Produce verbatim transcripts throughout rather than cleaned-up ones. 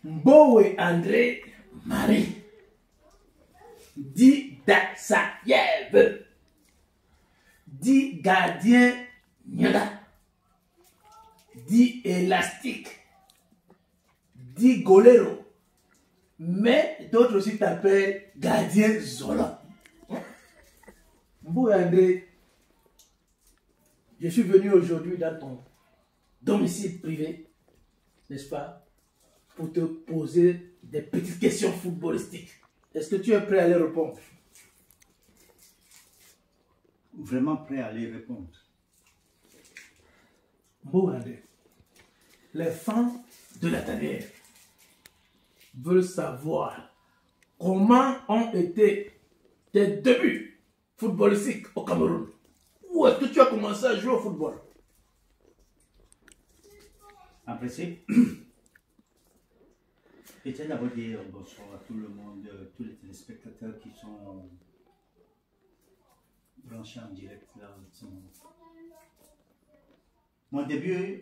Mbowe André Marie. Dit Dassayev. Dit gardien Nyaga. Dit élastique. Dit golero. Mais d'autres aussi t'appellent gardien Zola. Mbowe André, je suis venu aujourd'hui dans ton domicile privé, n'est-ce pas, pour te poser des petites questions footballistiques. Est-ce que tu es prêt à les répondre? Vraiment prêt à les répondre. Mbowe André, les fans de la tanière veulent savoir comment ont été tes débuts footballistiques au Cameroun. Où est-ce que tu as commencé à jouer au football? Apprécié. Je tiens d'abord dire bonsoir à tout le monde, tous les téléspectateurs qui sont branchés en direct là en ce moment. Mon début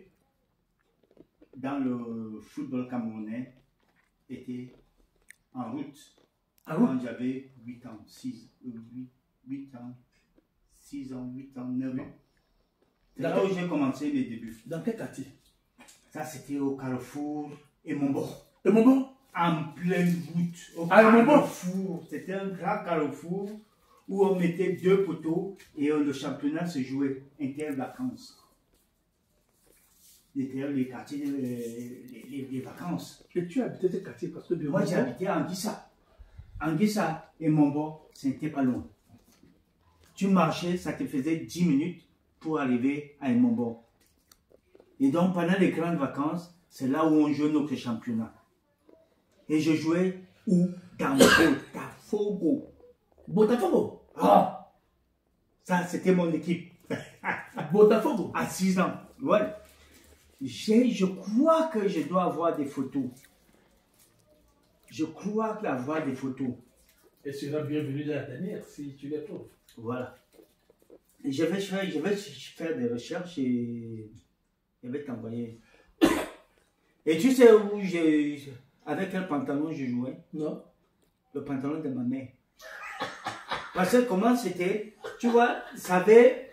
dans le football camerounais était en route. Ah quand j'avais huit ans, six, huit ans, six ans, huit ans, neuf ans. C'est là où j'ai commencé mes débuts. Dans quel quartier? Ça, c'était au Carrefour Emombo. Emombo? En pleine route. Au ah, Carrefour. C'était un grand carrefour où on mettait deux poteaux et le championnat se jouait inter-vacances. C'était les quartiers, les, les, les vacances. Et tu habitais ce quartier parce que de moi, j'habitais en Guissa. En Guissa et Mombo, c'était pas loin. Tu marchais, ça te faisait dix minutes pour arriver à Mombo. Et donc, pendant les grandes vacances, c'est là où on jouait notre championnat. Et je jouais où? Dans Botafogo. Botafogo? Ah! Ça, c'était mon équipe. Botafogo? À six ans. Ouais. Je crois que je dois avoir des photos. Je crois avoir des photos. Et tu seras bienvenu dans la dernière si tu les trouves. Voilà. Et je vais faire, je vais faire des recherches et je vais t'envoyer. Et tu sais où j'ai. Avec quel pantalon je jouais? Non. Le pantalon de ma mère. Parce que comment c'était? Tu vois, ça avait.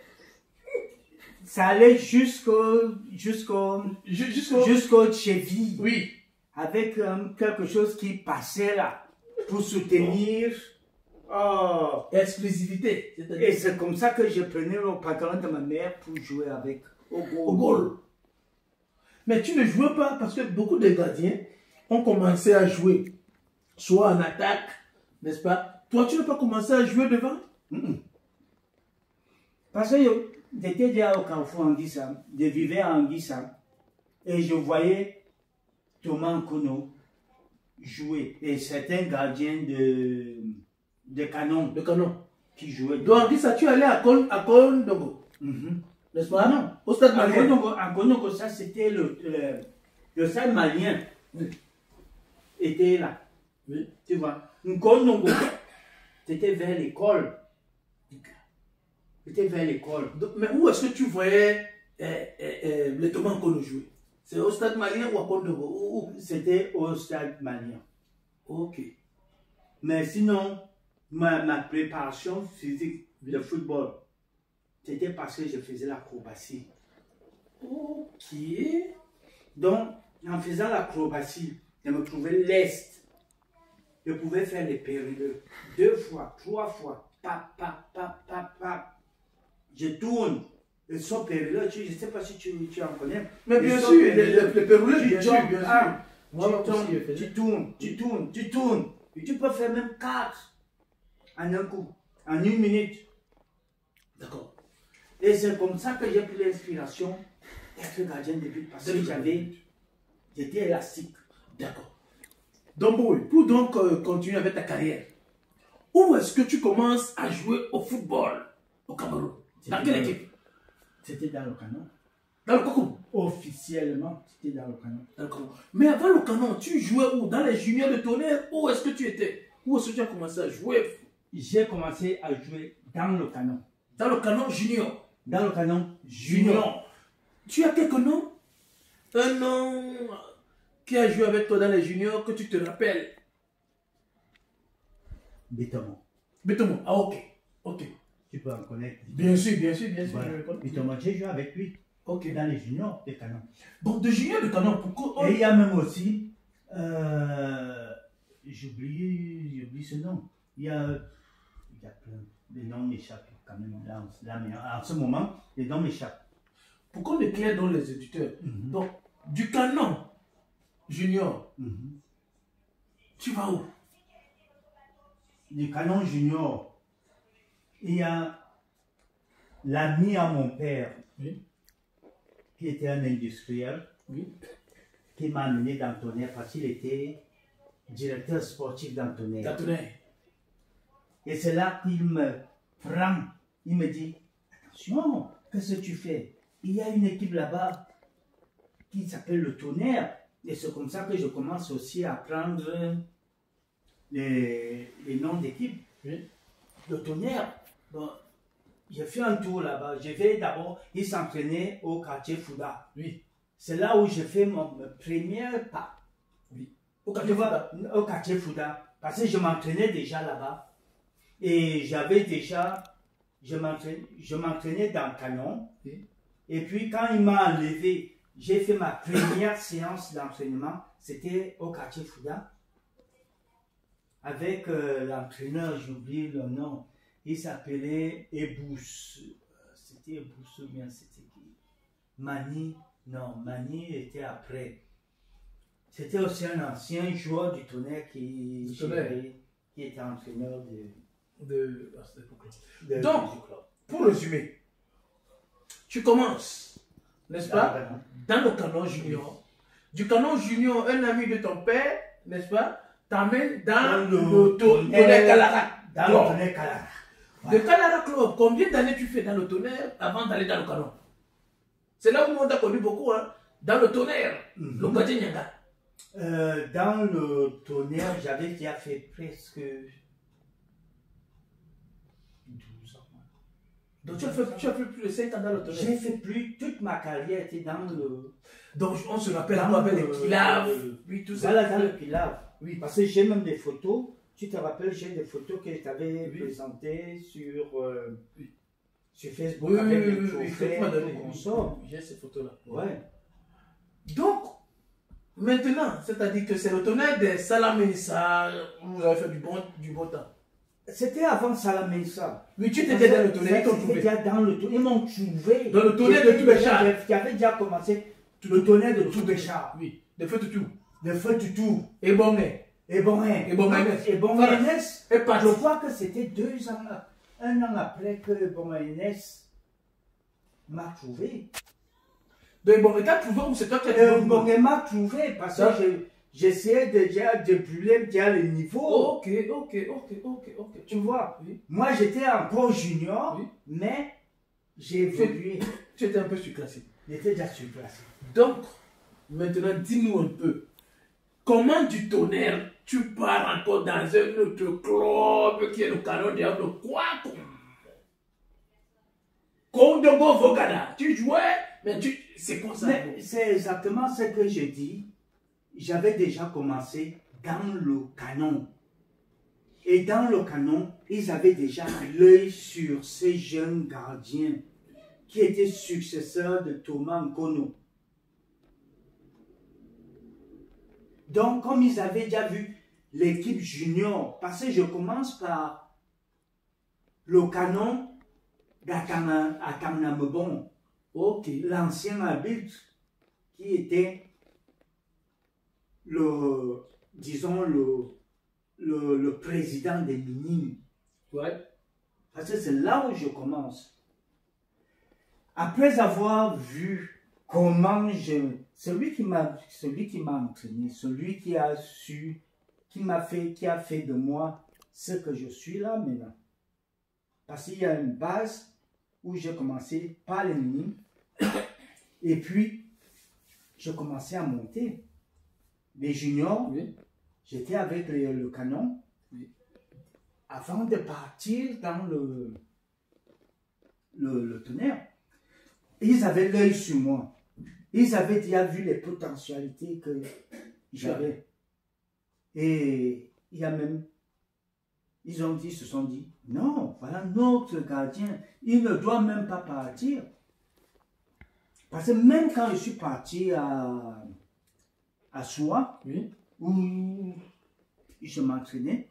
Ça allait jusqu'au. Jusqu'au. Jusqu'au. Jusqu'au cheville. Oui. Avec euh, quelque chose qui passait là. Pour soutenir. Oh. Exclusivité. Et c'est comme ça que je prenais le pantalon de ma mère pour jouer avec. Au goal. Au goal. Mais tu ne jouais pas parce que beaucoup de gardiens ont commencé à jouer, soit en attaque, n'est-ce pas? Toi, tu n'as pas commencé à jouer devant? Mm-mm. Parce que j'étais déjà au Carrefour en Guissa, je vivais en Guissa, et je voyais Thomas Nkono jouer. Et c'est un gardien de, de canon. De canon. Qui jouait. Donc en Guissa, tu allais à Kon, à Kondongo. Mm-hmm. N'est-ce pas? Non. Au stade malien. En Kondongo, ça c'était le, le, le stade malien. Oui. Était là. Oui. Tu vois. Nkondongo, c'était vers l'école. C'était vers l'école. Mais où est-ce que tu voyais eh, eh, eh, les Thomas Nkono jouer? C'est au stade malien ou à Kondongo? C'était au stade malien. Ok. Mais sinon, ma, ma préparation physique de football, c'était parce que je faisais l'acrobatie. Ok. Donc, en faisant l'acrobatie, je me trouvais leste. Je pouvais faire les périlleux deux fois, trois fois. Pa, pa, pa, pa, pa. Je tourne. Le saut périlleux, je ne sais pas si tu, tu en connais. Mais bien sûr, le périlleux, bien sûr, bien sûr. Ah, tu, tournes, tu tournes, tu tournes, tu tournes. Et tu peux faire même quatre en un coup, en une minute. D'accord. Et c'est comme ça que j'ai pris l'inspiration d'être gardien de but parce que j'avais, j'étais élastique. D'accord. Donc, oui, pour donc euh, continuer avec ta carrière, où est-ce que tu commences à jouer au football au Cameroun? Dans quelle équipe? C'était dans le canon. Dans le Coco? Officiellement, c'était dans le canon. D'accord. Mais avant le canon, tu jouais où? Dans les juniors de Tonnerre? Où est-ce que tu étais? Où est-ce que tu as commencé à jouer? J'ai commencé à jouer dans le canon. Dans le canon junior? Dans le canon junior. Tu as quelques noms? Un nom qui a joué avec toi dans les juniors que tu te rappelles? Bétomo. Bétomo, ah ok, ok. Tu peux en connaître. Bien sûr, bien sûr, bien sûr. Voilà. Je le connais. Bétomo, j'ai joué avec lui. Ok. Dans les juniors de Canon. Bon, de juniors de Canon, pourquoi? Et il y a même aussi, euh, j'oublie, j'oublie ce nom. Il y a, il y a plein, les noms m'échappent quand même. Là, là, mais en ce moment, les noms m'échappent. Pour qu'on éclaire dans les éditeurs. Mm-hmm. Donc, du Canon junior, Mm-hmm. tu vas où? Du Canon junior, il y a l'ami à mon père, Oui. qui était un industriel, Oui. qui m'a amené dans Tonnerre parce qu'il était directeur sportif dans Tonnerre. D'Antonin. Et c'est là qu'il me prend, il me dit, attention, qu'est-ce que tu fais? Il y a une équipe là-bas qui s'appelle le Tonnerre. Et c'est comme ça que je commence aussi à prendre les, les noms d'équipes. Oui. Le Tonnerre, bon, j'ai fait un tour là-bas. Je vais d'abord, il s'entraînait au quartier Fouda. Oui. C'est là où j'ai fait mon premier pas. Oui. Au Tu quartier vois, Fouda. au quartier Fouda. Parce que je m'entraînais déjà là-bas. Et j'avais déjà, je m'entraînais, je m'entraînais dans le Canon. Oui. Et puis quand il m'a enlevé, j'ai fait ma première séance d'entraînement. C'était au quartier Fouda. Avec euh, l'entraîneur, j'oublie le nom. Il s'appelait Ebous. C'était Ebous ou bien c'était qui? Mani. Non, Mani était après. C'était aussi un ancien joueur du Tonnerre qui, Du Tonnerre. qui était entraîneur de, De, à cette époque-là. de, Donc, du club. pour résumer, tu commences, n'est-ce pas, Vraiment. dans le Canon junior. Du Canon junior, un ami de ton père, n'est-ce pas, t'amène dans, Dans le, le Tonnerre Tonnerre Calara. Dans Club. le Tonnerre Calara. De Calara Club, combien d'années tu fais dans le Tonnerre avant d'aller dans le Canon? C'est là où on t'a connu beaucoup, hein, dans le Tonnerre, Mhm. le Gadier Nyanga. Euh, dans le Tonnerre, j'avais déjà fait presque douze ans. Donc tu as, fait, tu as fait plus de cinq ans dans le Tonnerre. J'ai fait plus, toute ma carrière était dans le... Donc on se rappelle Dans un peu avec les le- Kilav, le- oui, tout ça. Voilà, dans le Pilav. Oui. Parce que j'ai même des photos. Tu te rappelles, j'ai des photos que je t'avais Oui. présentées sur, euh, Oui. sur Facebook Oui, oui, avec oui, des oui, oui, trophées, tu m'as donné. tout qu'on sort. J'ai ces photos-là. Ouais. Donc, maintenant, c'est-à-dire que c'est le Tonnerre des Salamessa, vous avez fait du bon, du bon temps. C'était avant Salamessa. Oui, tu étais dans le Tonnerre, ils t'ont C'était trouvé. déjà dans le Tonnerre. Ils m'ont trouvé. Dans le Tonnerre de J'étais Toubéchard. déjà- J'avais déjà commencé le Tonnerre de Toubéchard. Oui, de feu tout. Le feu Toutou. Et bon, mais. Et bon, hein. Et bon, Ernest. Et bon, Voilà. Ernest. Et parti. Je crois que c'était deux ans, un an après que bon Ernest m'a trouvé. Donc, bon, mais t'as trouvé où c'est toi qui as Euh, trouvé. bon, elle m'a trouvé parce Ça. que je- j'essayais déjà de brûler déjà le niveau. Ok, ok, ok, ok, ok. Tu vois, Oui. moi j'étais encore junior, Oui. mais j'ai évolué. Tu étais un peu surclassé. J'étais déjà surclassé. Donc, maintenant, dis-nous un peu. Comment du Tonnerre, tu pars encore dans un autre club qui est le Canon Diable quoi? Kondogo Vogada, tu jouais, mais tu. C'est quoi ça? Mais c'est exactement ce que je dis. J'avais déjà commencé dans le canon. Et dans le canon, ils avaient déjà l'œil sur ces jeunes gardiens qui étaient successeurs de Thomas Nkono. Donc, comme ils avaient déjà vu l'équipe junior, parce que je commence par le canon d'Akamnamebon, Ok. l'ancien arbitre qui était le, disons, le, le, le président des minimes. Ouais. Parce que c'est là où je commence. Après avoir vu comment je... Celui qui m'a celui qui m'a entraîné, celui qui a su, qui m'a fait, qui a fait de moi ce que je suis là maintenant. Parce qu'il y a une base où j'ai commencé par les minimes. Et puis, je commençais à monter. Les juniors, Oui. j'étais avec le, le canon. Oui. Avant de partir dans le, le, le Tonnerre, ils avaient l'œil sur moi. Ils avaient déjà vu les potentialités que Jamais. Et il y a même, ils ont dit, se sont dit, non, voilà notre gardien, il ne doit même pas partir. Parce que même quand je suis parti à, à Soie, Oui. où je m'entraînais,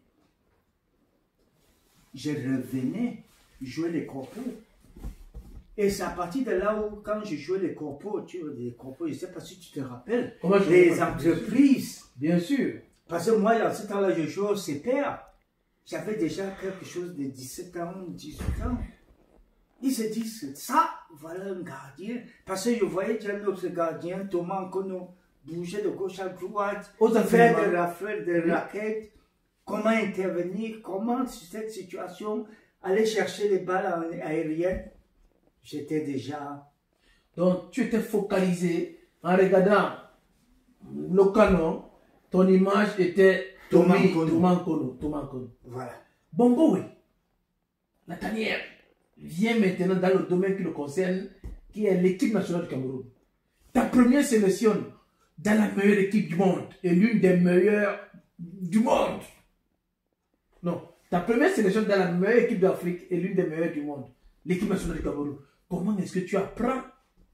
je revenais jouer les corpos. Et c'est à partir de là où, quand je jouais les corpos, tu vois, les corpos, je ne sais pas si tu te rappelles, Comment je les me rappelle, entreprises. Bien sûr. Parce que moi, à ce temps-là, je jouais au C P A. J'avais déjà quelque chose de dix-sept ans, dix-huit ans. Ils se disent, ça, voilà un gardien. Parce que je voyais déjà notre gardien, Thomas Nkono, bouger de gauche à droite, Aux faire entraînements. de rafales, de raquettes, comment intervenir, comment, sur cette situation, aller chercher les balles aériennes. J'étais déjà... Donc, tu étais focalisé en regardant le canon. Ton image était Thomas Tommy- Nkono. Thomas Nkono. Thomas Nkono. Voilà. Bongo, oui. La tanière vient maintenant dans le domaine qui le concerne, qui est l'équipe nationale du Cameroun. Ta première sélection dans la meilleure équipe du monde et l'une des meilleures du monde. Non, ta première sélection dans la meilleure équipe d'Afrique et l'une des meilleures du monde, l'équipe nationale du Cameroun. Comment est-ce que tu apprends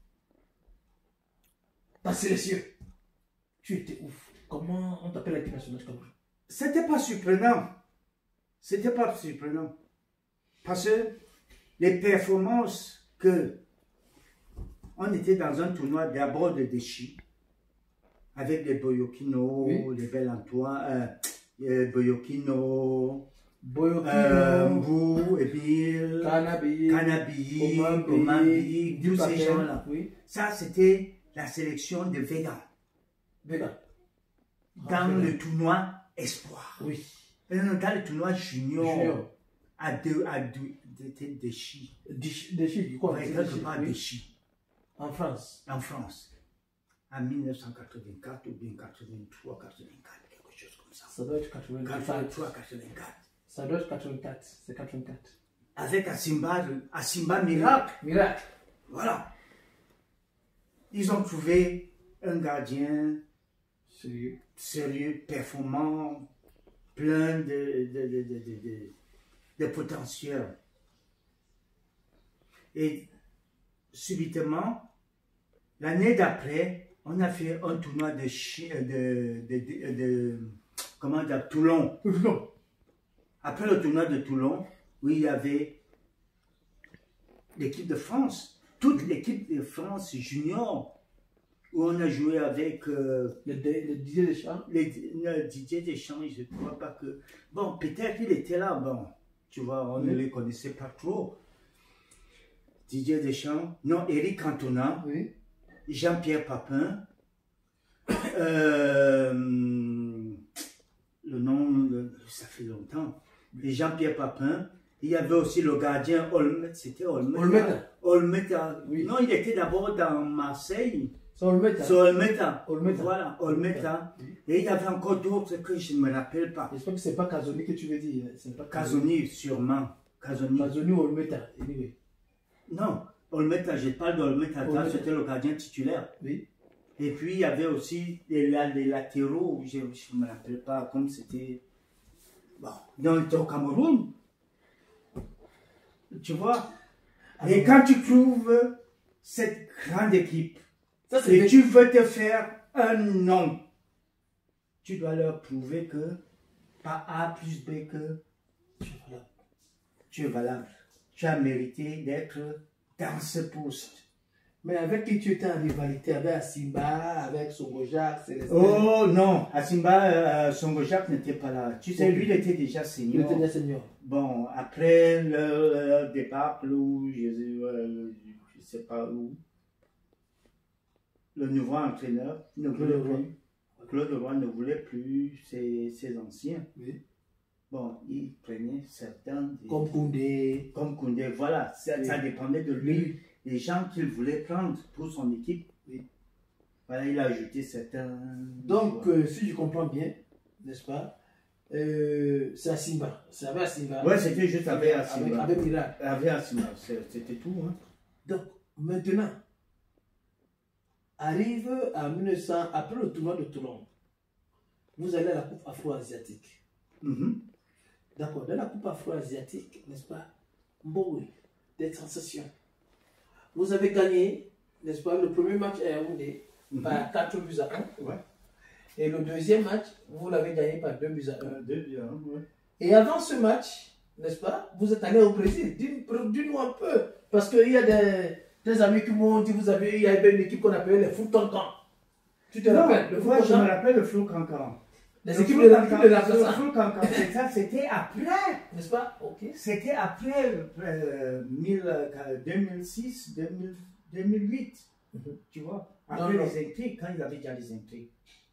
ta sélection? Tu étais ouf. Comment on t'appelle l'équipe nationale du Cameroun? C'était pas surprenant. C'était pas surprenant. Parce que les performances que on était dans un tournoi d'abord de déchis avec les Boyokino, Oui. les Bel Antoine, euh, euh, Boyokino, Boyokino, euh, Mbou, Ebil, Canabi, Canabi, Omambi, Omambi, tous ces Dupaten, gens-là. Oui. Ça, c'était la sélection de Vega Vega. dans le tournoi Espoir. Oui. Euh, Dans le tournoi Junior, Junior. à deux, à deux, des déchis. Des des chiffres, quoi? Ouais, C'est quelque des chiffres, part oui. déchis. En France. En France, en mille neuf cent quatre-vingt-quatre ou bien quatre-vingt-trois, quatre-vingt-quatre, quelque chose comme ça. Ça doit être quatre-vingt-quatre. quatre-vingt-trois, quatre-vingt-quatre. Ça doit être quatre-vingt-quatre. C'est quatre-vingt-quatre. Avec Asimba, Asimba Miracle, Miracle. voilà. Ils ont trouvé un gardien Sérieux. sérieux, performant, plein de, de, de, de, de, de, de potentiel. Et subitement, l'année d'après, on a fait un tournoi de, chi- de, de, de, de- comment dire, Toulon. Non. Après le tournoi de Toulon, où il y avait l'équipe de France, toute l'équipe de France junior, où on a joué avec euh, Le, dé- le Didier Deschamps. les, le Didier Deschamps, je ne crois pas que... Bon, peut-être qu'il était là, bon, tu vois, on ne Oui. les connaissait pas trop. Didier Deschamps, non, Eric Cantona, Oui. Jean-Pierre Papin, euh, le nom, le- ça fait longtemps, et Jean-Pierre Papin, il y avait aussi le gardien Olmet, c'était Olmet. Olmeta. Olmeta. Oui. Non, il était d'abord dans Marseille. C'est Olmeta. C'est Olmeta. Olmeta. Voilà, Olmeta. Oui. Et il y avait encore d'autres que je ne me rappelle pas. J'espère que c'est pas Kazoni que tu veux dire. C'est pas Casoni, sûrement. Casoni. Kazoni ou Olmeta. Anyway. Non, Olmeta, je parle d'Olmeta, Olmeta. c'était le gardien titulaire. Oui. Et puis il y avait aussi les, la- les latéraux, je ne me rappelle pas comme c'était. Bon, donc au Cameroun, tu vois. Et quand tu trouves cette grande équipe, Ça, et c'est tu veux te faire un nom, tu dois leur prouver que par A plus B que tu es valable. Tu as mérité d'être dans ce poste. Mais avec qui tu étais en rivalité? Avec Asimba, avec Songoja, Célestin? Oh non, Asimba euh, Songo-Jacques n'était pas là. Tu sais, Ok. lui, il était déjà Il senior. était déjà senior. Bon, après le, le départ, où je ne sais pas où, le nouveau entraîneur ne voulait Claude Roy. plus. Claude Roy ne voulait plus ses, ses anciens. Oui. Bon, il prenait certains. des- Comme Koundé. comme Koundé, voilà, ça, Oui. ça dépendait de lui. Les gens qu'il voulait prendre pour son équipe. Oui. Voilà, il a ajouté certains. Donc, euh, si je comprends bien, n'est-ce pas, euh, c'est Asimba. C'est avec Asimba. Ouais, c'était juste avec avec, Asimba. avec Miracle. Avec Asimba, c'est- c'était tout. Hein. Donc, maintenant, arrive en mille neuf cents, après le tournoi de Toulon, vous allez à la Coupe Afro-Asiatique. Mhm. D'accord, dans la Coupe Afro-Asiatique, n'est-ce pas? Bon, oui, des sensations. Vous avez gagné, n'est-ce pas, le premier match à Yaoundé Mhm. par quatre buts à un. Ouais. Et le deuxième match, vous l'avez gagné par deux buts à un. Euh, deux buts à un, ouais. Et avant ce match, n'est-ce pas, vous êtes allé au Brésil. Dis-nous un peu. Parce qu'il y a des, des amis qui m'ont dit, vous avez, il y avait une équipe qu'on appelait les Foutankan. Tu te Non, rappelles le moi, je me Foutankan? rappelle le Flou Cancan. Les Le équipes Flou de la Cancan, de la le Casa. Flou Cancan, c'est ça, c'était après. N'est-ce pas? Ok. C'était après euh, mille, euh, deux mille six, deux mille, deux mille huit. Mhm. Tu vois, Non, après non. les intrigues, quand ils avaient déjà les intrigues.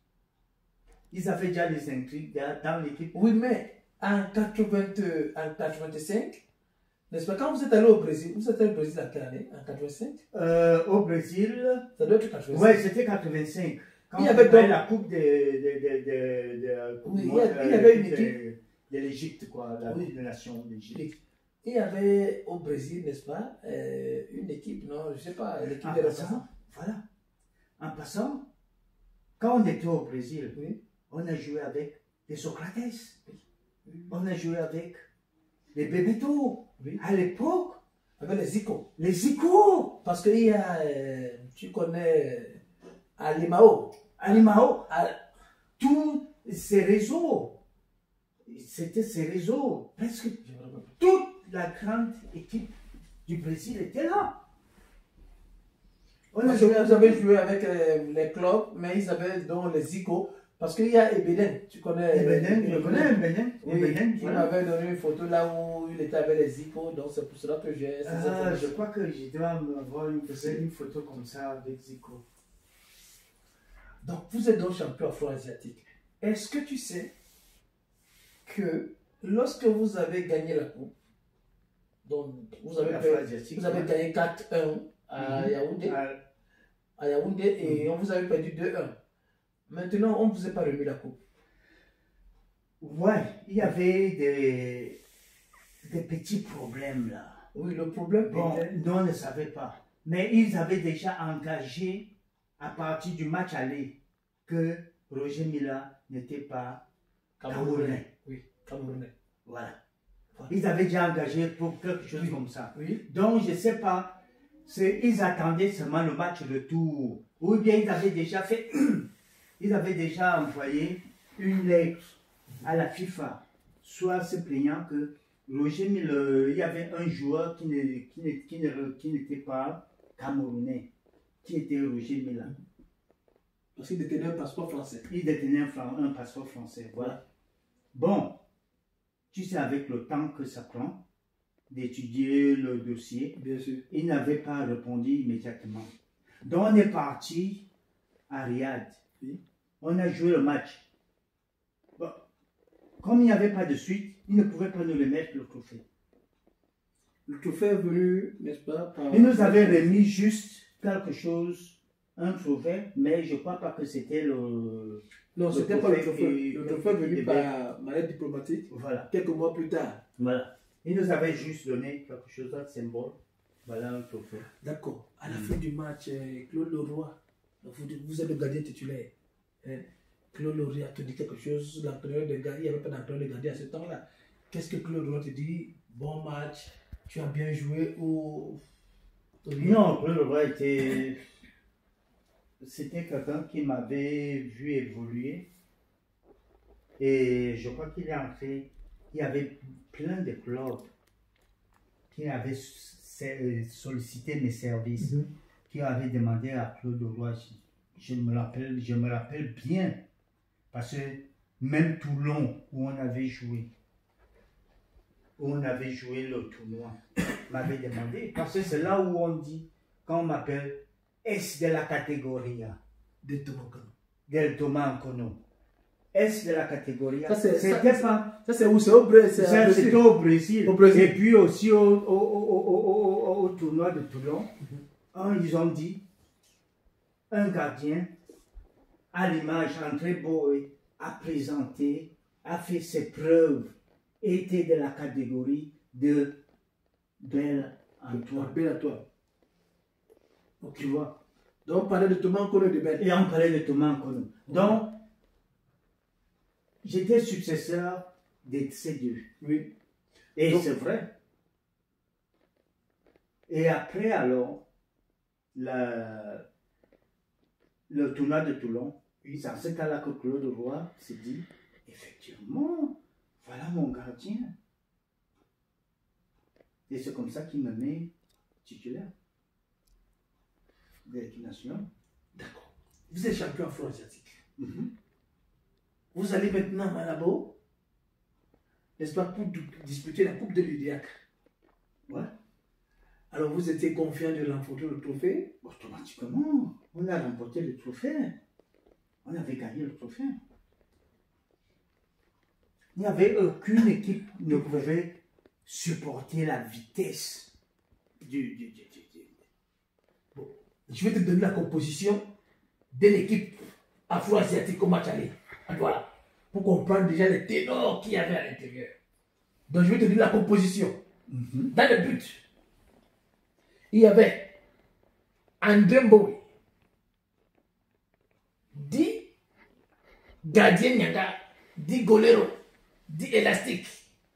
Ils avaient déjà les intrigues dans dans l'équipe. Oui, mais en, quatre-vingts, en quatre-vingt-cinq, n'est-ce pas, quand vous êtes allé au Brésil, vous êtes allé au Brésil à quelle année? En quatre-vingt-cinq? Euh, au Brésil, Ça doit être quatre-vingt-cinq. ouais, c'était quatre-vingt-cinq. Quand Il y avait on gagnait donc- la coupe de, de, de, de, de, Oui, il y monde, a- il y euh, avait une de- équipe. de l'Égypte, quoi, la Oui. coupe de nation d'Égypte. Il y avait au Brésil, n'est-ce pas, euh, une équipe, non, je ne sais pas, l'équipe En de la passant, voilà. En passant, quand on était au Brésil, Oui. on a joué avec des Socrates. Oui. On a joué avec les Bebeto. Oui. À l'époque, Avec les Zico. les Zico, Parce qu'il y a, euh, tu connais Alimao. Alimao, Al- tous ces réseaux. C'était ces réseaux. Presque Je me rappelle. toute la grande équipe du Brésil était là. On a Parce que joué vous avez joué avec euh, les clubs, mais ils avaient donc les Zico. Parce qu'il y a Ebeden, tu connais Ebenen, je connais Ebenen. Oui, Ebenen, il voilà. m'avait donné une photo là où il était avec les Zico, donc c'est pour cela que j'ai ces Ah, informations. je crois que je dois avoir une, une photo comme ça avec Zico. Donc, vous êtes donc champion afro-asiatique. Est-ce que tu sais que lorsque vous avez gagné la coupe, donc vous avez, fait- Afro-asiatique, vous avez ouais. gagné quatre un à Mhm. Yaoundé, Ah, à Yaoundé et on vous avait perdu deux un. Maintenant, on ne vous a pas remis la coupe. ouais, il y avait des, des petits problèmes là. Oui, le problème Bon, était... nous on ne savait pas. Mais ils avaient déjà engagé à partir du match aller que Roger Mila n'était pas Camerounais. Oui, Camerounais. Voilà. Ils avaient déjà engagé pour quelque chose Oui. comme ça. Oui, Donc, je ne sais pas, c'est- ils attendaient seulement le match retour. Ou bien ils avaient déjà fait, ils avaient déjà envoyé une lettre à la FIFA, soit se plaignant que Roger Mille, il y avait un joueur qui ne- qui ne- qui ne- qui n'était pas camerounais, qui était Roger Mila. parce qu'il détenait un passeport français. Il détenait un, fran- un passeport français. Voilà. Bon, tu sais, avec le temps que ça prend d'étudier le dossier, Bien sûr. il n'avait pas répondu immédiatement. Donc, on est parti à Riyad. Oui. On a joué le match. Bon, comme il n'y avait pas de suite, il ne pouvait pas nous remettre le trophée. Le trophée est venu, n'est-ce pas, par... Il nous avait remis juste quelque chose, un trophée, mais je ne crois pas que c'était le... Non, le c'était pas le trophée trophée. qui- Le trophée est venu qui par manette diplomatique Voilà. quelques mois plus tard. Voilà. Il nous avait juste donné quelque chose, un symbole. Voilà un trophée. D'accord. À la Mm. fin du match, euh, Claude Leroy, vous, vous êtes le gardien titulaire. Hein. Claude Leroy a te dit quelque chose, l'entraîneur de gardien, il n'y avait pas d'entraîneur de gardien à ce temps-là. Qu'est-ce que Claude Leroy te dit? Bon match, tu as bien joué ou... Non, Claude Leroy était... C'était quelqu'un qui m'avait vu évoluer. Et je crois qu'il est entré. Il y avait plein de clubs qui avaient s- sollicité mes services, Mhm. qui avaient demandé à Claude Leroy. Je, je me rappelle, je me rappelle bien. Parce que même Toulon, où on avait joué, où on avait joué le tournoi, m'avait demandé. Parce que c'est là où on dit, quand on m'appelle, est-ce de la catégorie De Tomokan. del Thomas Nkono? Est-ce de la catégorie Ça, c'est- ça- C'était pas. Ça, c'est où? C'est au Brésil. c'est à Ça, Brésil. c'était au Brésil. Au Brésil. Et puis aussi au, au, au, au, au, au- au tournoi de Toulon, hein, ils ont dit un gardien, à l'image, André Boé, a présenté, a fait ses preuves, était de la catégorie de Bel Antoine. Bel à toi. Tu vois? Donc, on parlait de Thomas Nkono de Bel. Et on parlait de Thomas Nkono. Donc, j'étais successeur de ces deux. Oui. Et Donc- c'est vrai. Et après, alors, la- le tournoi de Toulon, c'est en ce cas-là que Claude Roy s'est dit, effectivement, voilà mon gardien. Et c'est comme ça qu'il me met titulaire de l'équipe nationale. D'accord. Vous êtes champion afro-asiatique. Mhm. Vous allez maintenant à Malabo, n'est-ce pas, pour d- disputer la Coupe de l'Idiac. Ouais. Alors vous étiez confiant de remporter le trophée. Automatiquement, on a remporté le trophée. On avait gagné le trophée. Il n'y avait aucune équipe qui ne pouvait supporter la vitesse du... du, du, du- du- Bon, je vais te donner la composition de l'équipe afro-asiatique au match aller. Voilà. Pour comprendre déjà les ténors qu'il y avait à l'intérieur. Donc je vais te donner la composition. Mhm. Dans le but, il y avait André Mboui, dit gardien Nyanga, dit golero, dit élastique.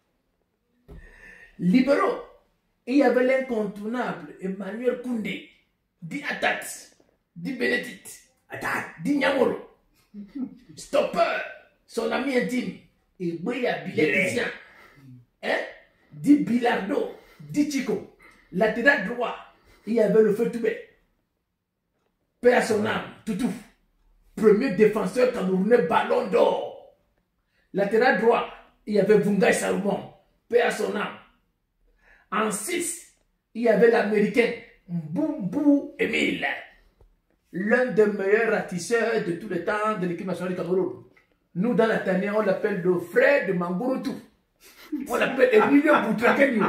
Libéraux, il y avait l'incontournable Emmanuel Koundé, dit Atat, dit Bénédicte, Atat, dit Nyamoro. Stopper, son ami intime, Ibouya Biléticien, hein, dit Bilardo, dit Chico. Latéral droit, il y avait le feu Toubé. Paix à son âme, Toutou. Premier défenseur camerounais ballon d'or. Latéral droit, il y avait Vungai Salomon. Paix à son âme. En six, il y avait l'américain Mboumou Emile. L'un des meilleurs ratisseurs de tous les temps de l'équipe nationale du Cameroun. Nous, dans la tanière, on l'appelle le frère de Mangouroutou. On l'appelle Emilio Boutrakenio.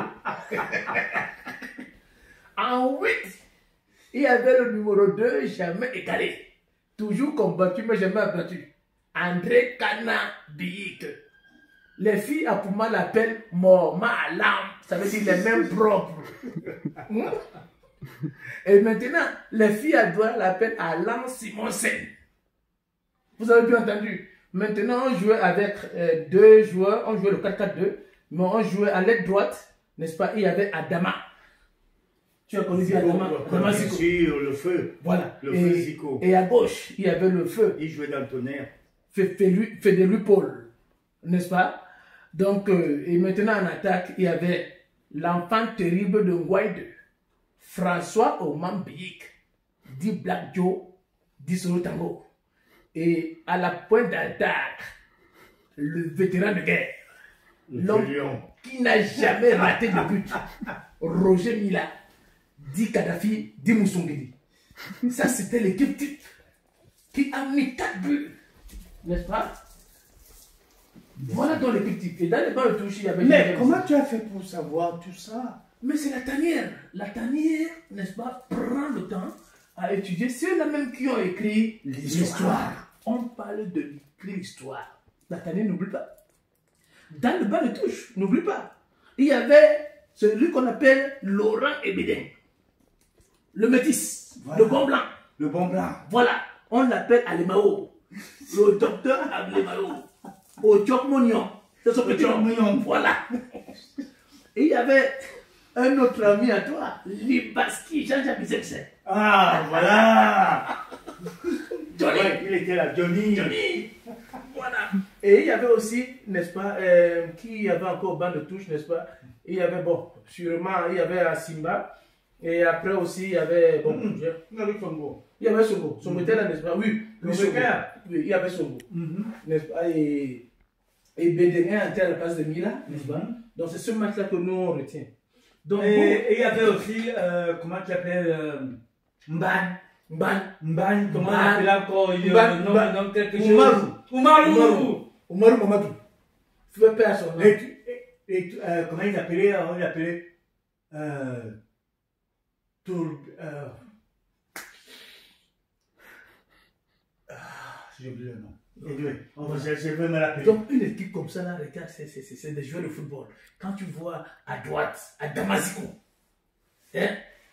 En huit, il y avait le numéro deux, jamais égalé. Toujours combattu, mais jamais abattu. André Kana Biik. Les filles à Pouma l'appellent Morma Alam. Ça veut dire les mêmes propres. Hmm? Et maintenant, les filles à Douala l'appellent Alan Simonsen. Vous avez bien entendu. Maintenant, on jouait avec euh, deux joueurs. On jouait le quatre quatre deux. Mais on jouait à l'aile droite. N'est-ce pas? Il y avait Adama. Tu as connu bien Adama? Adama Bien Zico. sûr, le feu. Voilà. Le et, feu Zico. et à gauche, il y avait le feu. Il jouait dans le tonnerre. Fédéru Paul. N'est-ce pas? Donc, euh, et maintenant en attaque, il y avait l'enfant terrible de Ngouaïde, François Oman Biik, dit Black Joe, dit Solo Tango. Et à la pointe d'attaque, le vétéran de guerre, l'homme Lion. qui n'a jamais raté de but, Roger Mila, dit Kadhafi, dit Moussongedi. Ça, c'était l'équipe type qui a mis quatre buts, n'est-ce pas? Voilà dans l'équipe type. Et dans les bancs de touche, il y avait... Mais comment tu as fait pour savoir tout ça? Mais c'est la tanière. La tanière, n'est-ce pas, prend le temps à étudier. C'est la même qui ont écrit l'histoire. On parle de l'écrit l'histoire. La tanière, n'oublie pas. Dans le banc de touche, n'oublie pas. Il y avait celui qu'on appelle Laurent Ebeden. Le métis. Voilà. Le bon blanc. Le bon blanc. Voilà. On l'appelle Alemao. Le docteur Alemao. Au Tchokmonion. C'est son petit nom. Tchokmonion. Voilà. Et il y avait un autre ami à toi, Libaski, Jean-Jacques Bizekse. Ah, voilà. Johnny. Ouais, il était là, Johnny. Johnny. Voilà. Et il y avait aussi, n'est-ce pas, euh, qui avait encore banc de touche, n'est-ce pas? Il y avait, bon, sûrement, il y avait Asimba. Et après aussi, il y avait, bon, Mm-hmm. je- il y avait Songo. Il y avait Songo. Songo était là, n'est-ce pas? Oui. Le oui, Songo. Becker. Oui, il y avait Songo. Mhm. N'est-ce pas? Et, et Bédénin était à la place de Mila, n'est-ce pas? Mhm. Donc c'est ce match-là que nous on retient. Donc, Et et il y avait aussi, euh, comment tu l'appelles, euh, Mban. vous, Mban, Mban, comment on Mban. l'appelle encore? il y a Mban, un nom- Mban. nom quelque chose. Oumarou. Oumarou. Oumarou. Oumarou Mamadou. Fais paix à son nom. Et, tu- et, et tu- euh, comment il l'appelait? On l'appelait euh, Tour. Euh, ah, j'ai oublié le nom. Anyway, on va je, je vais me rappeler. Donc une équipe comme ça, là, regarde, c'est- c'est c'est- c'est des joueurs de football. Quand tu vois à droite, à Damasiko, hein,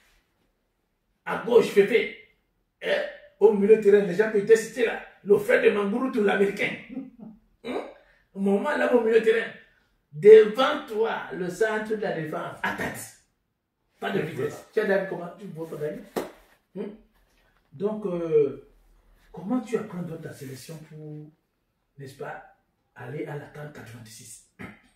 à gauche, Fefe, hein, au milieu de terrain, les gens qui étaient cités là, le frère de Mangouroutou, l'américain. Hein, moment là au milieu de terrain, devant toi, le centre de la défense, attaque. Pas de vitesse. Tu as d'avis comment tu vois pas gagner? Hmm? Donc, euh, comment tu apprends dans ta sélection pour, n'est-ce pas, aller à la CAN quatre-vingt-six?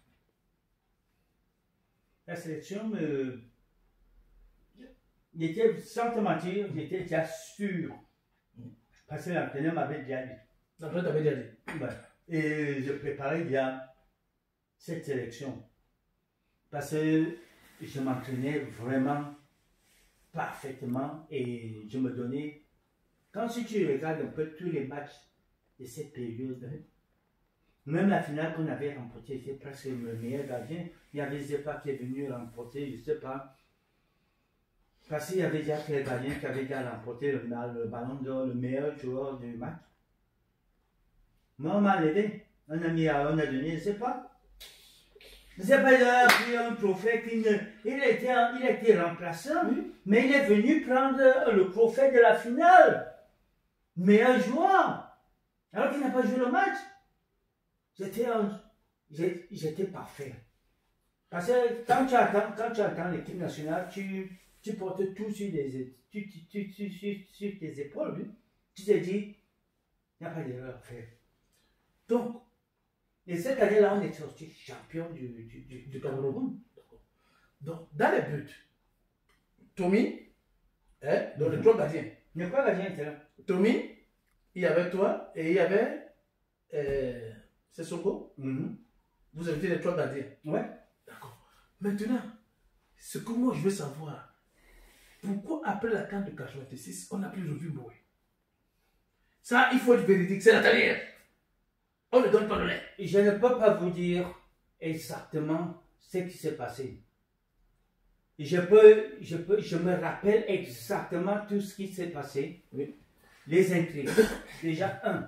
La sélection, euh, j'étais, sans te mentir, j'étais déjà sûr. Parce que l'entraîneur m'avait déjà dit. L'entraîneur t'avait déjà dit. Ouais. Et je préparais bien cette sélection. Parce que je m'entraînais vraiment parfaitement et je me donnais. Quand si tu regardes un peu tous les matchs de cette période, même la finale qu'on avait remportée, c'était presque le meilleur gardien. Il y avait Zepa qui est venu remporter, je ne sais pas. Parce qu'il y avait déjà quel gardien qui avait déjà remporté le, le ballon d'or, le meilleur joueur du match. Moi, on m'a levé. On a mis à, on a donné, je ne sais pas. Je ne sais pas, il a pris un trophée qui ne, il était, il était remplaçant, oui, mais il est venu prendre le trophée de la finale. Meilleur joueur. Alors qu'il n'a pas joué le match. J'étais, j'étais parfait. Parce que quand tu attends, quand tu attends l'équipe nationale, tu, tu portes tout sur, les, tu, tu, tu, tu, sur, sur tes épaules. Oui. Tu te dis, il n'y a pas d'erreur à faire. Donc, et cette année-là, on est sorti champion du, du, du, du Cameroun. Donc, dans les buts, Tommy, hein, dans les trois gardiens. Il y a quoi gardien était là? Tommy, il y avait toi et il y avait euh, Sessoko. Mm-hmm. Vous avez été les trois gardiens. Ouais. D'accord. Maintenant, ce que moi je veux savoir, pourquoi après la CAN de quatre-vingt-six, on n'a plus revu Mbowe? Ça, il faut être véridique, c'est la tanière. On ne donne pas le lait. Je ne peux pas vous dire exactement ce qui s'est passé. Je peux, je peux, je me rappelle exactement tout ce qui s'est passé. Oui. Les intrigues. Déjà, un,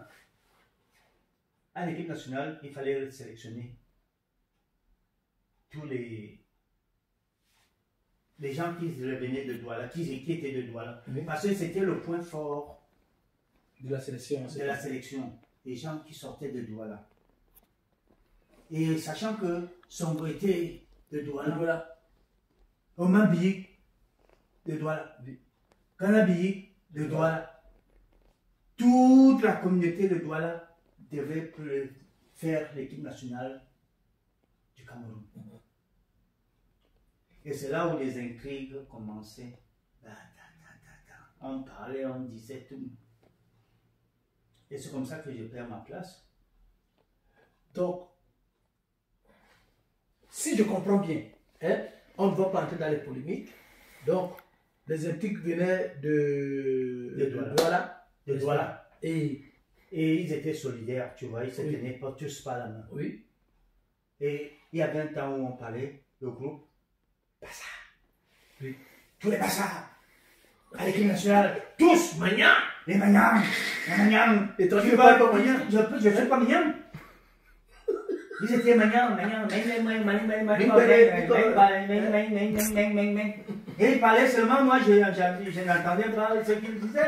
à l'équipe nationale, il fallait sélectionner tous les, les gens qui revenaient de Douala, qui, qui étaient de Douala. Oui. Parce que c'était le point fort de la sélection. De la sélection. Les gens qui sortaient de Douala. Et sachant que Songo était de Douala, voilà. Omabi de Douala, Kanabi de Douala, toute la communauté de Douala devait faire l'équipe nationale du Cameroun. Et c'est là où les intrigues commençaient. On parlait, on disait tout. Et c'est comme ça que je perds ma place. Donc, si je comprends bien, hein, on ne va pas entrer dans les polémiques. Donc, les intrigues venaient de, de Douala. De Douala. De Douala. Et, et ils étaient solidaires, tu vois, ils se oui. tenaient pas tous par la main. Oui. Et il y avait un temps où on parlait, le groupe, Bassa. Oui. Tous les Bassa. À l'équipe nationale, tous, Magnan. Les Magnans, les Magnans. Et toi, tu ne parles pas Magnan? Je ne suis pas Magnan. Ils étaient Magnans, Magnans, et ils parlaient seulement, moi je, je, je n'entendais pas ce qu'ils disaient.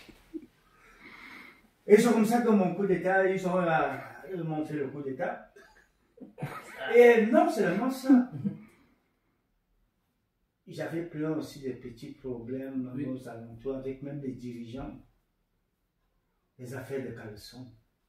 Et c'est comme ça que mon coup d'état, ils, ils m'ont fait le coup d'état. Et non seulement ça, j'avais plein aussi de petits problèmes oui. aux alentours avec même les dirigeants. Les affaires de caleçon.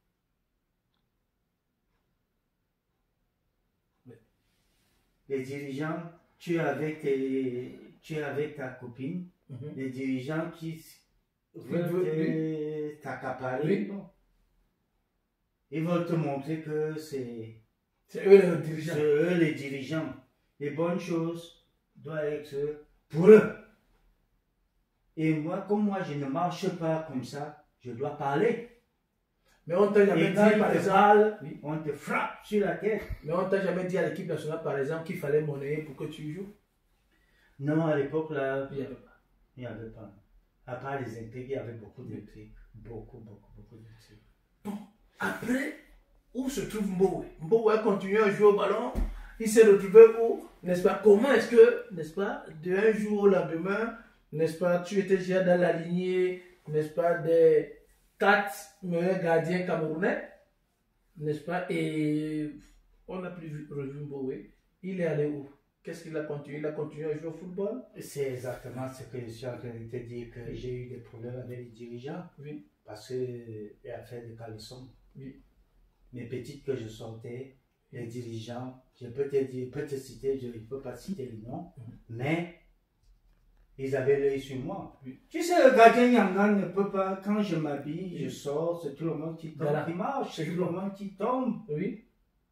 Oui. Les dirigeants, tu es avec, tes, tu es avec ta copine, mm-hmm. les dirigeants qui veulent t'accaparer, oui. Bon. Ils veulent te montrer que c'est eux les dirigeants. eux les dirigeants. Les bonnes choses doivent être pour eux. Et moi, comme moi, je ne marche pas comme ça, je dois parler. Mais on t'a jamais dit, par exemple, oui. On te frappe sur la tête. Mais on t'a jamais dit à l'équipe nationale, par exemple, qu'il fallait monnayer pour que tu joues? Non, à l'époque, là, il n'y avait pas. Il n'y avait pas. À part les intrigues, il y avait beaucoup d'intrigues. Beaucoup, beaucoup, beaucoup d'intrigues. Bon, après, où se trouve Mbowe? Mbowe a continué à jouer au ballon. Il s'est retrouvé où? N'est-ce pas? Comment est-ce que, n'est-ce pas, d'un jour au lendemain, n'est-ce pas, tu étais déjà dans la lignée, n'est-ce pas, des quatre meilleurs gardiens camerounais? N'est-ce pas? Et on n'a plus vu, revu Mbowe. Il est allé où? Qu'est-ce qu'il a continué? Il a continué à jouer au football? C'est exactement ce que je suis en train de te dire, que oui. J'ai eu des problèmes avec les dirigeants. Oui. Parce que l'affaire de Calisson. Oui. Mes petites que je sortais, les dirigeants, je peux te dire, peux te citer, je ne peux pas citer les noms, mm-hmm. mais ils avaient l'œil sur moi. Oui. Tu sais, le gardien Yangan ne peut pas, quand je m'habille, oui. Je sors, c'est tout le monde qui tombe, voilà. Qui marche, c'est tout le monde qui tombe. Oui.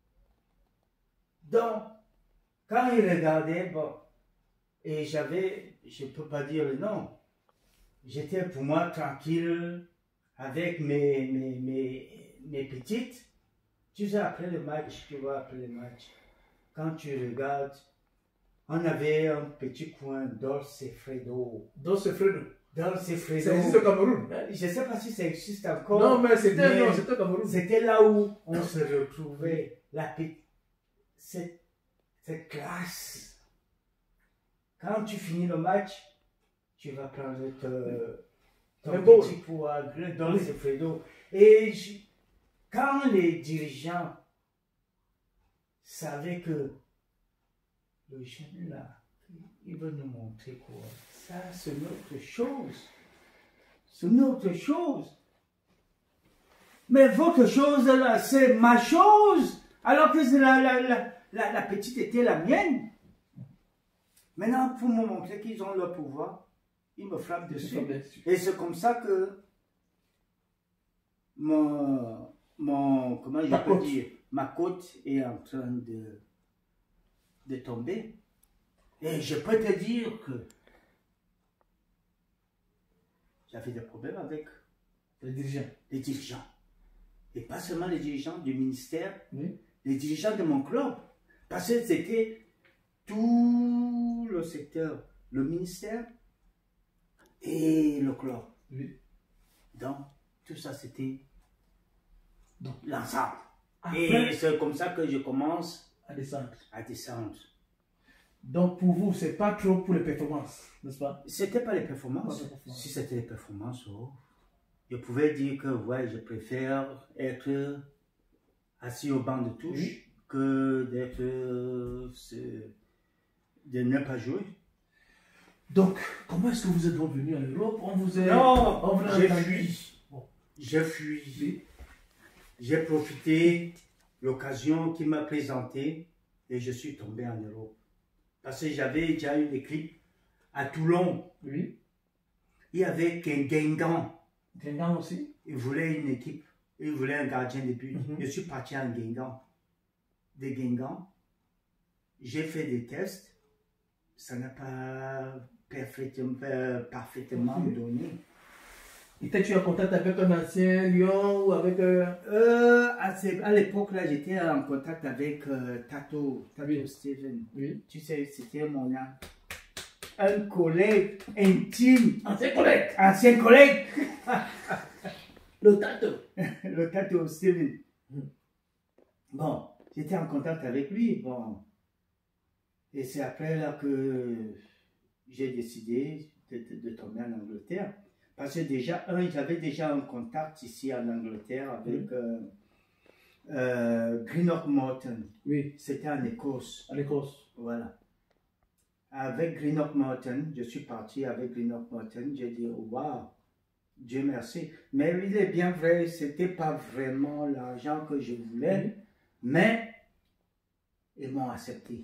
Donc, quand ils regardaient, bon, et j'avais, je ne peux pas dire le nom, j'étais pour moi tranquille avec mes, mes, mes, mes petites. Tu sais, après le match, tu vois, après le match, quand tu regardes, on avait un petit coin d'Orcefredo. D'Orcefredo. D'Orcefredo. Ça existe au Cameroun? Je ne sais pas si ça existe encore. Non, mais c'était au Cameroun. C'était là où on se retrouvait. La, cette, cette classe. Quand tu finis le match, tu vas prendre te, ton un petit poids d'Orcefredo. Et je, quand les dirigeants savaient que le jeune là, il veut nous montrer quoi, ça c'est une autre chose. C'est une autre chose. Mais votre chose là, c'est ma chose. Alors que la, la, la, la, la petite était la mienne. Maintenant, pour me montrer qu'ils ont leur pouvoir, ils me frappent dessus. Et c'est comme ça que mon... Mon, comment je ma peux côte. dire, ma côte est en train de, de tomber. Et je peux te dire que j'avais des problèmes avec les dirigeants. les dirigeants. Et pas seulement les dirigeants du ministère, oui. Les dirigeants de mon club. Parce que c'était tout le secteur, le ministère et le club. Oui. Donc, tout ça c'était Donc, l'ensemble. Et c'est comme ça que je commence à descendre. À descendre. Donc pour vous, c'est pas trop pour les performances, n'est-ce pas? C'était pas les performances. Pas les performances. Si c'était les performances, oh, je pouvais dire que ouais, je préfère être assis au banc de touche oui. que d'être de ne pas jouer. Donc, comment est-ce que vous êtes revenu en Europe? On vous a... Non, j'ai fui. Bon. J'ai fui. Oui. J'ai profité de l'occasion qui m'a présenté et je suis tombé en Europe. Parce que j'avais déjà une équipe à Toulon. Oui. Il y avait qu'un Guingamp. Guingamp aussi? Il voulait une équipe. Il voulait un gardien de but. Mm-hmm. Je suis parti en Guingamp. De Guingamp. J'ai fait des tests. Ça n'a pas parfaitement, parfaitement mm-hmm. donné. Étais-tu en contact avec un ancien Lyon ou avec... Euh... Euh, à, à l'époque, là, j'étais en contact avec euh, Tato, Tato oui. Steven. Oui. Tu sais, c'était mon un collègue intime. Ancien collègue. Ancien collègue. Le Tato. Le Tato Steven. Mm. Bon, j'étais en contact avec lui. Bon. Et c'est après là que j'ai décidé de, de, de tomber en Angleterre. Parce que déjà, un, j'avais déjà un contact ici en Angleterre avec oui. euh, euh, Greenock Morton. Oui. C'était en Écosse. En Écosse. Voilà. Avec Greenock Morton, je suis parti avec Greenock Morton. J'ai dit, waouh, Dieu merci. Mais il est bien vrai, ce n'était pas vraiment l'argent que je voulais, oui. mais ils m'ont accepté.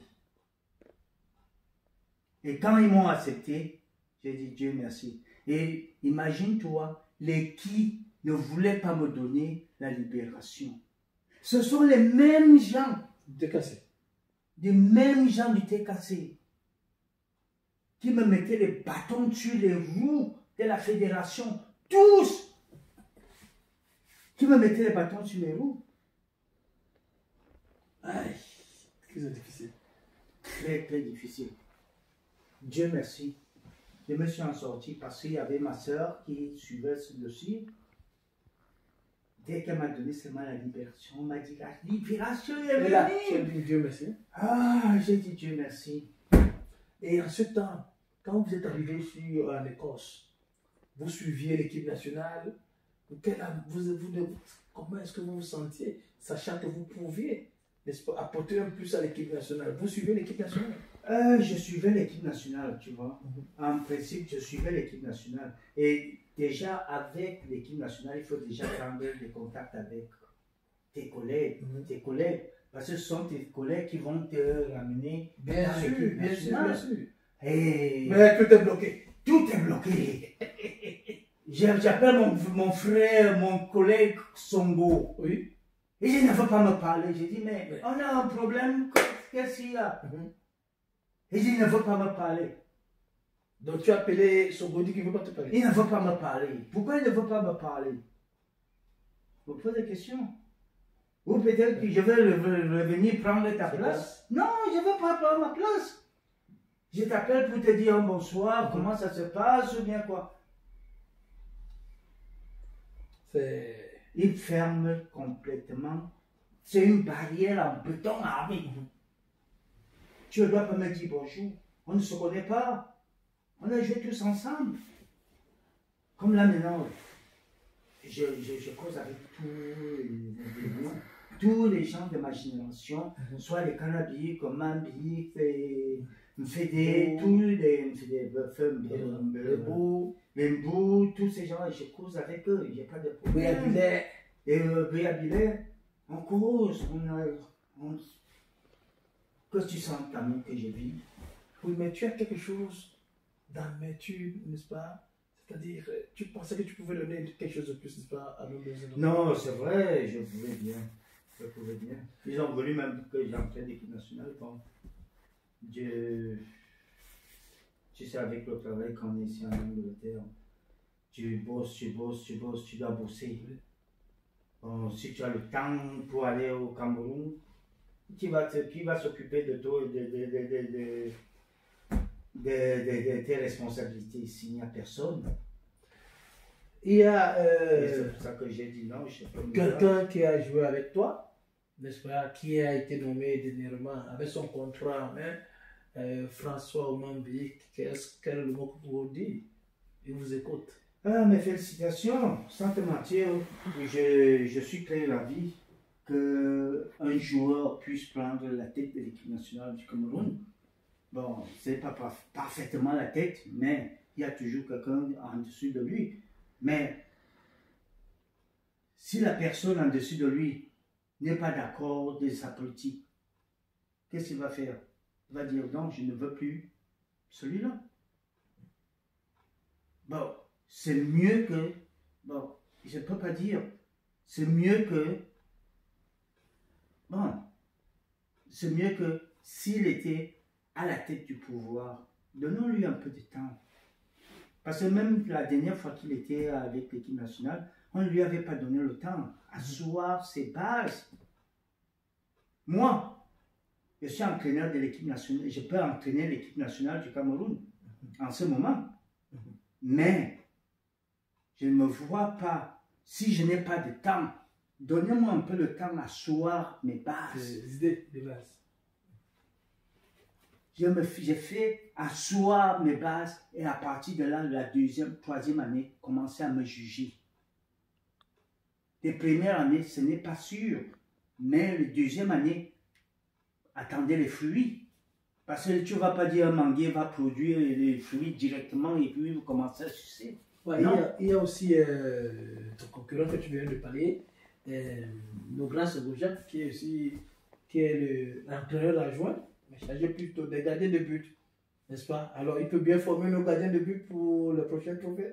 Et quand ils m'ont accepté, j'ai dit, Dieu merci. Et imagine-toi, les qui ne voulaient pas me donner la libération. Ce sont les mêmes gens. Du T K C. Les mêmes gens du T K C. Qui me mettaient les bâtons sur les roues de la fédération. Tous. Qui me mettaient les bâtons sur les roues. Aïe. C'est difficile. Très, très difficile. Dieu merci. Je me suis en sorti parce qu'il y avait ma soeur qui suivait ce dossier. Dès qu'elle m'a donné seulement la libération, on m'a dit la libération est venue. Là, tu as dit Dieu merci. Ah, j'ai dit Dieu merci. Et en ce temps, quand vous êtes arrivé sur, en Écosse, vous suiviez l'équipe nationale quel, vous, vous, comment est-ce que vous vous sentiez, sachant que vous pouviez, n'est-ce pas, apporter un plus à l'équipe nationale? Vous suivez l'équipe nationale? Euh, je suivais l'équipe nationale, tu vois. Mm-hmm. En principe, je suivais l'équipe nationale. Et déjà, avec l'équipe nationale, il faut déjà prendre des contacts avec tes collègues. Mm-hmm. Tes collègues. Parce que ce sont tes collègues qui vont te ramener bien dans l'équipe nationale. Bien sûr, bien sûr. Et... Mais tout est bloqué. Tout est bloqué. J'appelle mon, mon frère, mon collègue Songo. Oui. Et il ne veut pas me parler. J'ai dit, mais, mais on a un problème. Qu'est-ce qu'il y a? Mm-hmm. Et il ne veut pas me parler. Donc tu as appelé Songo, dit qu'il ne veut pas te parler. Il ne veut pas me parler. Pourquoi il ne veut pas me parler? Vous posez des questions. Ou peut-être que je vais revenir prendre ta place. Non, je ne veux pas prendre ma place. Je t'appelle pour te dire un bonsoir, mm-hmm. comment ça se passe ou bien quoi. Il ferme complètement. C'est une barrière en béton armé. Mm-hmm. Tu ne dois pas me dire bonjour. On ne se connaît pas. On a joué tous ensemble. Comme là maintenant, je, je, je cause avec tous les individus, tous les gens de ma génération, mm-hmm. soit les Canabiques, comme Mambi, Mfede, tous les Mfede, les Mbou, tous ces gens, je cause avec eux. Il n'y a pas de problème. Et Béabilé, on cause, on a. On, que tu sens l'amour que je vis. Oui, mais tu as quelque chose dans mes tubes, n'est-ce pas? C'est-à-dire, tu pensais que tu pouvais donner quelque chose de plus, n'est-ce pas, à nos besoins? Non, c'est vrai, je pouvais bien. Je pouvais bien. Ils ont voulu même que j'entraîne l'équipe nationale. Bon, je... Tu sais, avec le travail qu'on est ici en Angleterre, tu bosses, tu bosses, tu bosses, tu dois bosser. Bon, si tu as le temps pour aller au Cameroun, Qui va, te, qui va s'occuper de toi, de, de, de, de, de, de, de, de tes responsabilités ici? Il n'y a personne. Il y a euh, c'est pour ça que j'ai dit non. Quelqu'un qui a joué avec toi, n'est-ce pas, qui a été nommé dernièrement avec son contrat en main, euh, François Omambi, qu'est-ce quel est le mot que vous dites? Il vous écoute. Ah, mes félicitations, sans te mentir, je, je suis très ravi qu'un joueur puisse prendre la tête de l'équipe nationale du Cameroun. Bon, ce n'est pas parfaitement la tête, mais il y a toujours quelqu'un en dessous de lui. Mais si la personne en dessous de lui n'est pas d'accord de sa politique, qu'est-ce qu'il va faire? Il va dire non, je ne veux plus celui-là. Bon, c'est mieux que, bon, je ne peux pas dire, c'est mieux que, bon, c'est mieux que s'il était à la tête du pouvoir, donnons-lui un peu de temps. Parce que même la dernière fois qu'il était avec l'équipe nationale, on ne lui avait pas donné le temps d'asseoir ses bases. Moi, je suis entraîneur de l'équipe nationale, je peux entraîner l'équipe nationale du Cameroun en ce moment. Mais je ne me vois pas, si je n'ai pas de temps, donnez-moi un peu le temps d'asseoir mes bases. Des idées de base. Je me j'ai fait asseoir mes bases et à partir de là, la deuxième, troisième année, commencer à me juger. Les premières années, ce n'est pas sûr, mais la deuxième année, attendez les fruits. Parce que tu ne vas pas dire un manguier va produire les fruits directement et puis vous commencez à sucer. Ouais, il, y a, il y a aussi euh, ton concurrent que tu viens de parler, euh, le grand Segoujak, qui est aussi qui est l'entraîneur adjoint, mais chargé plutôt des gardiens de but, n'est-ce pas? Alors il peut bien former nos gardiens de but pour le prochain trophée.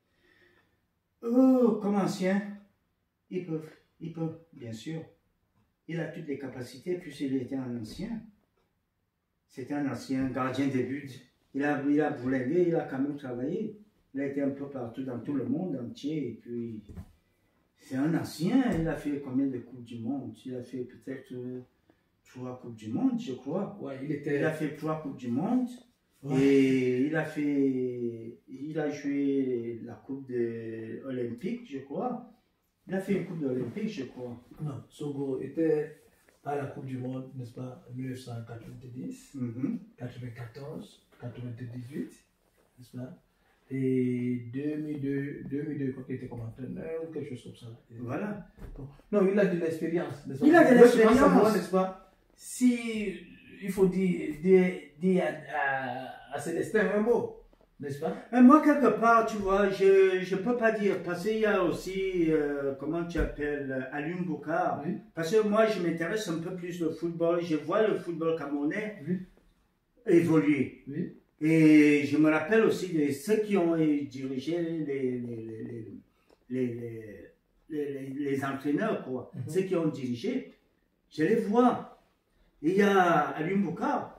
Oh, comme ancien, il peut, il peut, bien sûr. Il a toutes les capacités puisqu'il était un ancien. C'était un ancien gardien de but. Il a, il a bourlingué, il a quand même travaillé. Il a été un peu partout dans tout le monde entier. Et puis, c'est un ancien. Il a fait combien de Coupes du Monde? Il a fait peut-être euh, trois Coupes du Monde, je crois. Ouais, il, était... il a fait trois Coupes du Monde. Ouais. Et il a fait... Il a joué la Coupe de olympique, je crois. Il a fait une Coupe olympique, je crois. Non, Sogo était à la Coupe du Monde, n'est-ce pas, en mille neuf cent quatre-vingt-dix, mm-hmm. quatre-vingt-quatorze, quatre-vingt-dix-huit, n'est-ce pas? Et deux mille deux, deux mille deux, je crois qu'il était comme entraîneur ou quelque chose comme ça. Voilà. Non, il a de l'expérience. Il a de l'expérience. Savoir, n'est-ce pas, si il faut dire, dire, dire à, à, à Célestin un mot, n'est-ce pas? Et moi, quelque part, tu vois, je ne peux pas dire, parce qu'il y a aussi, euh, comment tu appelles, Alioune Boucar. Oui. Parce que moi, je m'intéresse un peu plus au football. Je vois le football camerounais oui. évoluer. Oui. Et je me rappelle aussi de ceux qui ont dirigé les, les, les, les, les, les, les entraîneurs, quoi. Mm-hmm. Ceux qui ont dirigé, je les vois. Et il y a Alioune Boucar.